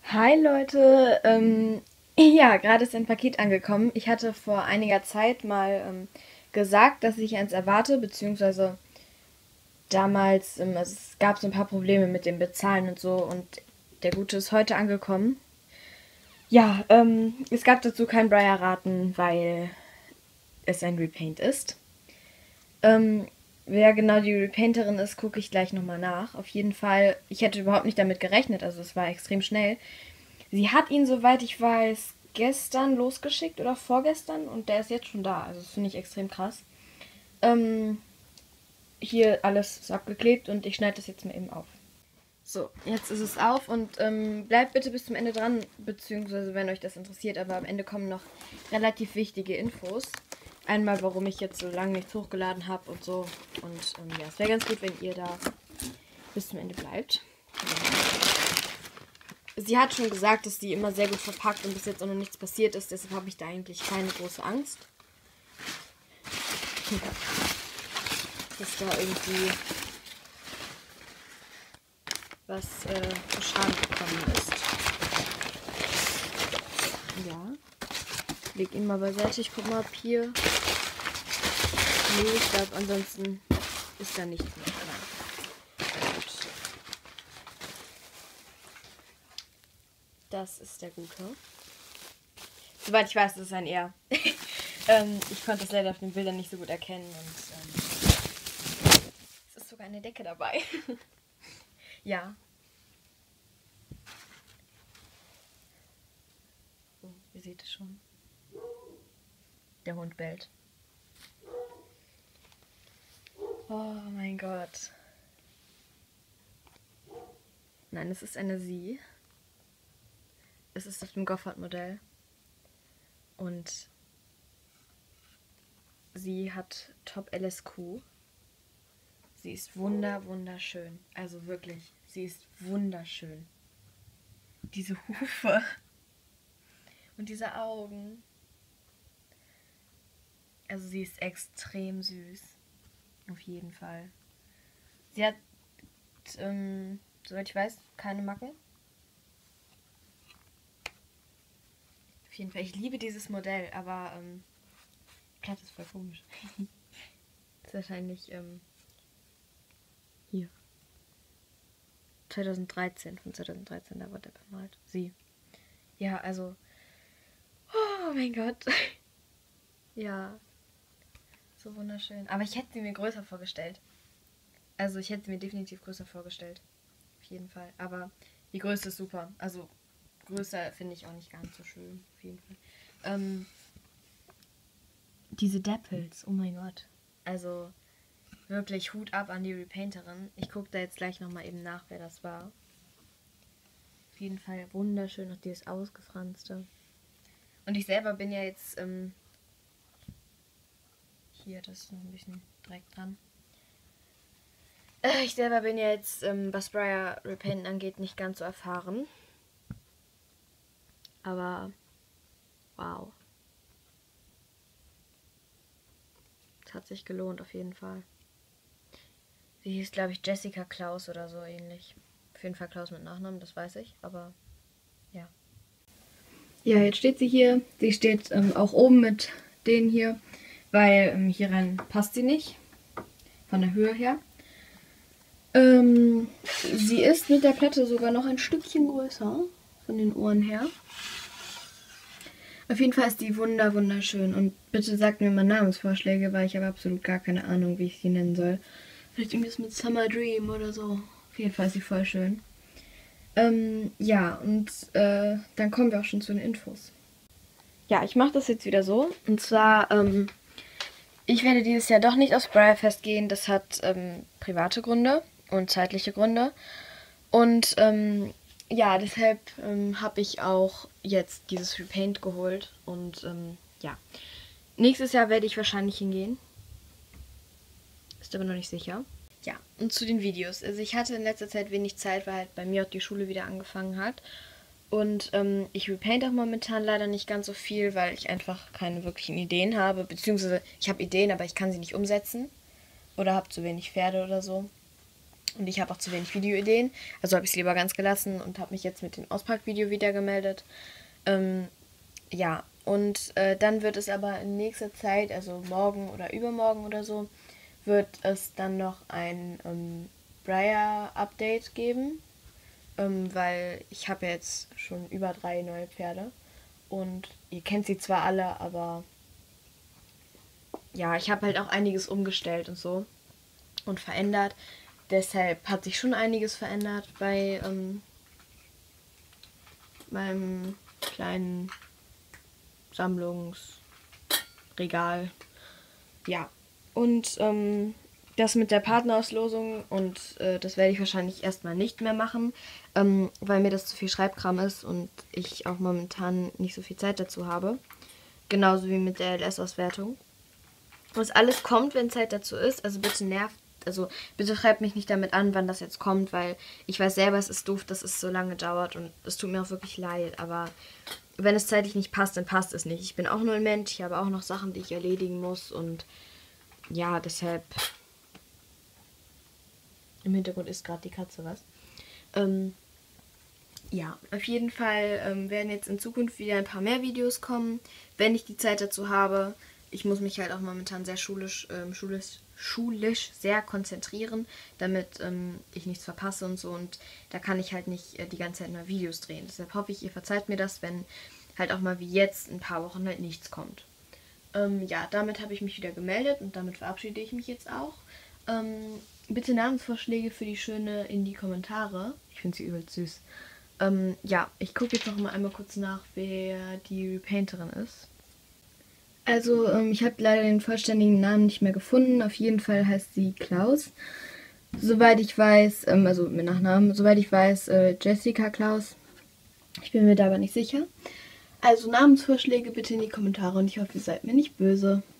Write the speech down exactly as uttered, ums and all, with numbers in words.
Hi Leute, ähm, ja, gerade ist ein Paket angekommen. Ich hatte vor einiger Zeit mal ähm, gesagt, dass ich eins erwarte, beziehungsweise damals, ähm, also es gab so ein paar Probleme mit dem Bezahlen und so und der Gute ist heute angekommen. Ja, ähm, es gab dazu kein Briar-Raten, weil es ein Repaint ist. Ähm, wer genau die Repainterin ist, gucke ich gleich nochmal nach. Auf jeden Fall, ich hätte überhaupt nicht damit gerechnet, also es war extrem schnell. Sie hat ihn, soweit ich weiß, gestern losgeschickt oder vorgestern und der ist jetzt schon da. Also das finde ich extrem krass. Ähm, hier alles ist abgeklebt und ich schneide das jetzt mal eben auf. So, jetzt ist es auf und ähm, bleibt bitte bis zum Ende dran, beziehungsweise wenn euch das interessiert, aber am Ende kommen noch relativ wichtige Infos. Einmal, warum ich jetzt so lange nichts hochgeladen habe und so. Und ähm, ja, es wäre ganz gut, wenn ihr da bis zum Ende bleibt. Sie hat schon gesagt, dass die immer sehr gut verpackt und bis jetzt auch noch nichts passiert ist. Deshalb habe ich da eigentlich keine große Angst. Dass da irgendwie was äh, zu Schaden gekommen ist. Ja. Leg ihn mal beiseite. Ich guck mal, ob hier. Nee, ich glaube, ansonsten ist da nichts mehr dran. Gut. Das ist der Gute. Soweit ich weiß, das ist ein Er. ähm, ich konnte es leider auf den Bildern nicht so gut erkennen und ähm, es ist sogar eine Decke dabei. Ja. So, ihr seht es schon. Der Hund bellt. Oh mein Gott. Nein, es ist eine Sie. Es ist auf dem Goffard-Modell. Und sie hat Top L S Q. Sie ist wunder, wunderschön. Also wirklich, sie ist wunderschön. Diese Hufe und diese Augen. Also sie ist extrem süß. Auf jeden Fall. Sie hat, ähm, soweit ich weiß, keine Macken. Auf jeden Fall, ich liebe dieses Modell, aber ähm, Platt ist voll komisch. Das ist wahrscheinlich ähm, hier. zwanzig dreizehn, von zwanzig dreizehn, da wurde er bemalt. Sie. Ja, also. Oh mein Gott. Ja, so wunderschön. Aber ich hätte sie mir größer vorgestellt. Also ich hätte sie mir definitiv größer vorgestellt. Auf jeden Fall. Aber die Größe ist super. Also größer finde ich auch nicht ganz so schön. Auf jeden Fall. Ähm, diese Dappels, oh mein Gott. Also wirklich Hut ab an die Repainterin. Ich gucke da jetzt gleich nochmal eben nach, wer das war. Auf jeden Fall wunderschön, auch dieses Ausgefranste. Und ich selber bin ja jetzt, ähm, hier, das ist noch ein bisschen Dreck dran. Äh, ich selber bin ja jetzt, ähm, was Briar Repainten angeht, nicht ganz so erfahren. Aber, wow. Es hat sich gelohnt, auf jeden Fall. Sie hieß, glaube ich, Jessica Klaus oder so ähnlich. Auf jeden Fall Klaus mit Nachnamen, das weiß ich, aber ja. Ja, jetzt steht sie hier. Sie steht ähm, auch oben mit denen hier, weil ähm, hier rein passt sie nicht. Von der Höhe her. Ähm, sie ist mit der Platte sogar noch ein Stückchen größer. Von den Ohren her. Auf jeden Fall ist die wunder wunderschön. Und bitte sagt mir mal Namensvorschläge, weil ich habe absolut gar keine Ahnung, wie ich sie nennen soll. Vielleicht irgendwas mit Summer Dream oder so. Auf jeden Fall ist sie voll schön. Ähm, ja, und äh, dann kommen wir auch schon zu den Infos. Ja, ich mache das jetzt wieder so. Und zwar, ähm, ich werde dieses Jahr doch nicht aufs Briarfest gehen. Das hat ähm, private Gründe und zeitliche Gründe. Und ähm, ja, deshalb ähm, habe ich auch jetzt dieses Repaint geholt. Und ähm, ja, nächstes Jahr werde ich wahrscheinlich hingehen. Ist aber noch nicht sicher. Ja, und zu den Videos. Also ich hatte in letzter Zeit wenig Zeit, weil halt bei mir auch die Schule wieder angefangen hat. Und ähm, ich repaint auch momentan leider nicht ganz so viel, weil ich einfach keine wirklichen Ideen habe. Beziehungsweise ich habe Ideen, aber ich kann sie nicht umsetzen. Oder habe zu wenig Pferde oder so. Und ich habe auch zu wenig Videoideen. Also habe ich es lieber ganz gelassen und habe mich jetzt mit dem Auspackvideo wieder gemeldet. Ähm, ja, und äh, dann wird es aber in nächster Zeit, also morgen oder übermorgen oder so, wird es dann noch ein ähm, Breyer-Update geben. Ähm, weil ich habe jetzt schon über drei neue Pferde. Und ihr kennt sie zwar alle, aber ja, ich habe halt auch einiges umgestellt und so und verändert. Deshalb hat sich schon einiges verändert bei ähm, meinem kleinen Sammlungsregal. Ja, und ähm, das mit der Partnerauslosung und äh, das werde ich wahrscheinlich erstmal nicht mehr machen, ähm, weil mir das zu viel Schreibkram ist und ich auch momentan nicht so viel Zeit dazu habe. Genauso wie mit der L S-Auswertung. Was alles kommt, wenn Zeit dazu ist. Also bitte nervt, also bitte schreibt mich nicht damit an, wann das jetzt kommt, weil ich weiß selber, es ist doof, dass es so lange dauert und es tut mir auch wirklich leid. Aber wenn es zeitlich nicht passt, dann passt es nicht. Ich bin auch nur ein Mensch, ich habe auch noch Sachen, die ich erledigen muss und ja, deshalb. Im Hintergrund ist gerade die Katze was. Ähm, ja, auf jeden Fall ähm, werden jetzt in Zukunft wieder ein paar mehr Videos kommen, wenn ich die Zeit dazu habe. Ich muss mich halt auch momentan sehr schulisch, ähm, schulisch, schulisch sehr konzentrieren, damit ähm, ich nichts verpasse und so. Und da kann ich halt nicht äh, die ganze Zeit nur Videos drehen. Deshalb hoffe ich, ihr verzeiht mir das, wenn halt auch mal wie jetzt ein paar Wochen halt nichts kommt. Ähm, ja, damit habe ich mich wieder gemeldet und damit verabschiede ich mich jetzt auch. Ähm, bitte Namensvorschläge für die Schöne in die Kommentare. Ich finde sie übelst süß. Ähm, ja, ich gucke jetzt noch mal einmal kurz nach, wer die Repainterin ist. Also, ähm, ich habe leider den vollständigen Namen nicht mehr gefunden. Auf jeden Fall heißt sie Klaus. Soweit ich weiß, ähm, also mit Nachnamen, soweit ich weiß, äh, Jessica Klaus. Ich bin mir da aber nicht sicher. Also Namensvorschläge bitte in die Kommentare und ich hoffe, ihr seid mir nicht böse.